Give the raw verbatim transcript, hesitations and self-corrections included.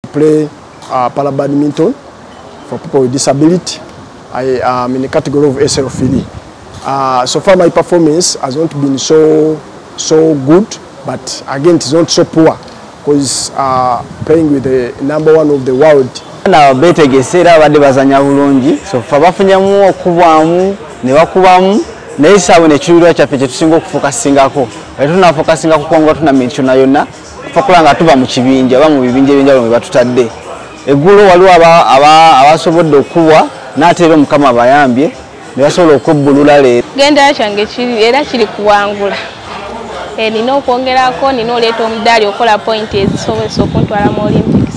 play uh, para badminton for people with disability. I am in the category of S L F D. Uh, so far my performance has not been so so good, but again it's not so poor because uh, playing with the number one of the world. Na betegesera badde bazanya bulungi so fa bafunyamu okubwamu ne bakubamu naye saawe ne kirulo kyaffe kye tusinga okufokasingako era tuna fokasinga kukonga tuna mention yonna kufa nga tuba mu kibinja oba mu bibinja ebyenjawulo mwe batutadde eggulo waliwo abasobodde okubwa n'ate era Mukama bayambye ne basobola okubbulula leero. Genda kyange kiri era kiri kuwangula. E, nina okwongerako nina oleeta omudaali okola point ezisobozesa okuntwala mu Olympic.